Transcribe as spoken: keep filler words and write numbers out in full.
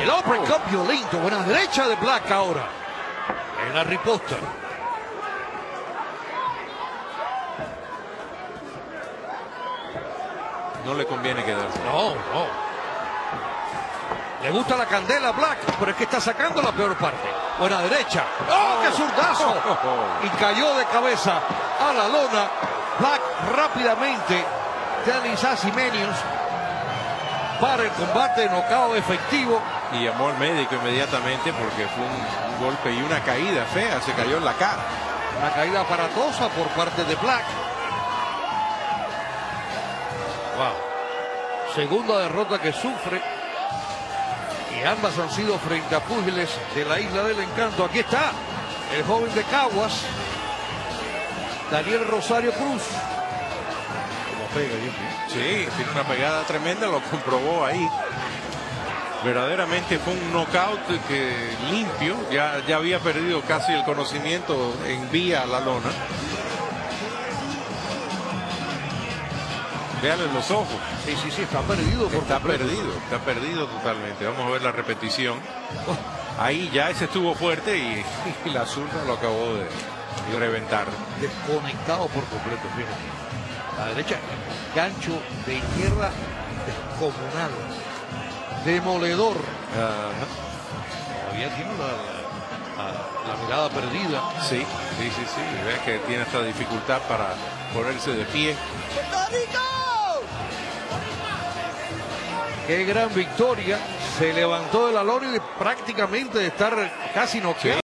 El uppercut violento. Buena derecha de Black ahora. En la riposta. No le conviene quedarse. No, no. Le gusta la candela a Black, pero es que está sacando la peor parte. Buena derecha. ¡Oh, qué zurdazo! Y cayó de cabeza a la lona. Black rápidamente. Dennis Asimenius para el combate, knockout efectivo. Y llamó al médico inmediatamente porque fue un, un golpe y una caída fea. Se cayó en la cara. Una caída aparatosa por parte de Black. Wow. Segunda derrota que sufre. Y ambas han sido frente a púgiles de la Isla del Encanto. Aquí está el joven de Caguas, Daniel Rosario Cruz. Como pega, ¿sí? Sí, tiene una pegada tremenda, lo comprobó ahí. Verdaderamente fue un knockout que limpio. Ya, ya había perdido casi el conocimiento en vía a la lona. Véanle los ojos. Sí, sí, sí, está perdido. Por está completo. perdido, está perdido totalmente. Vamos a ver la repetición. Ahí ya ese estuvo fuerte y, y la zurda lo acabó de, de reventar. Desconectado por completo, fíjate. La derecha, gancho de izquierda descomunal. Demoledor. Uh-huh. Todavía tiene la, la, la mirada perdida. Sí, sí, sí, sí. Ves que tiene esta dificultad para ponerse de pie. Qué gran victoria. Se levantó de la lona y prácticamente de estar casi noqueado.